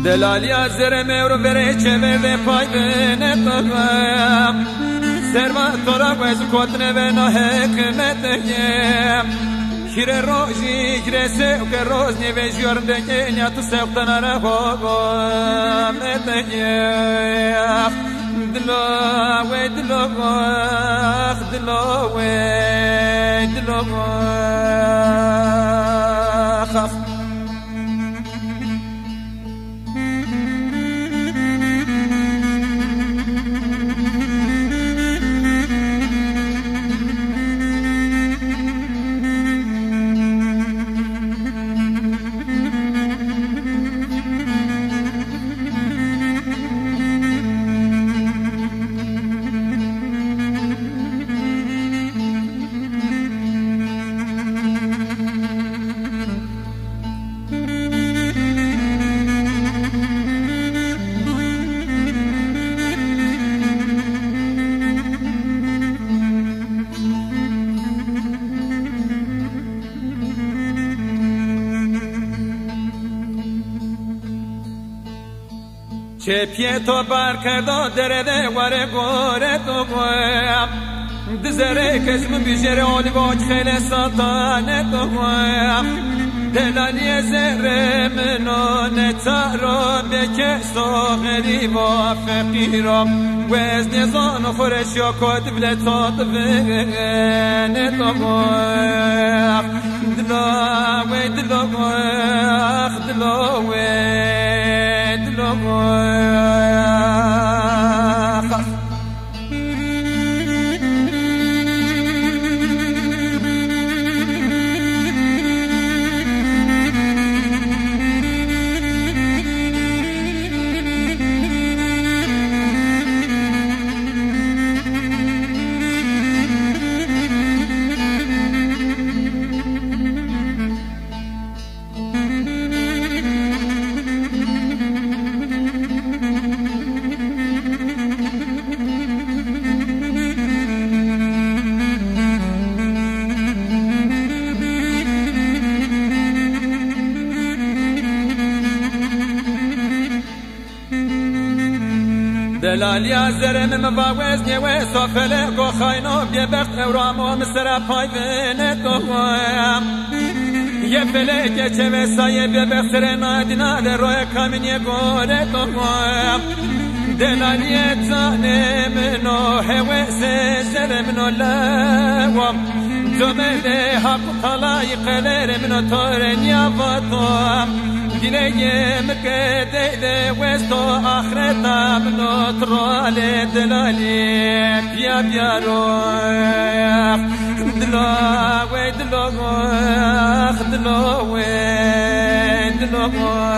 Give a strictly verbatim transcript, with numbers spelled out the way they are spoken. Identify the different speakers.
Speaker 1: دلالیا زرمه رو بره چه به پای بینه تاقم سرما تورا وز کتنه و نه حکمته کیر روزی کیر سه که روز نیوش یارده که نیا تو سختن را خوابم نتیه دلا و دلا و دلا و دلا و چه پیتو بار کرده درده وره گوره تو گویم دزره کشم بیشتر آلی باج خیلی ساتانه تو گویم دلالی زره منو نتارو بکه ساغری و فقیرم وز نزان خورش یا کد بلتات بگنه تو گویم دلا و دلا گویم دلا و دلا گویم دلالیا زرم مباوز نیوه سافله گو خاینو بیبخت اورامو مصر پای بینه تو گویم یه فلکه چه وسایه بیبخت سرنا دینال روی کامینی گوره تو گویم دلالیه تانه منو حوثه زرمنو لوام جمله حق طلایق لرمنو تورنیا وطوام دلية مكديدة وستو آخرتا منو ترالي دلالي بيا بيا روح دلو ويدلو دلو ويدلو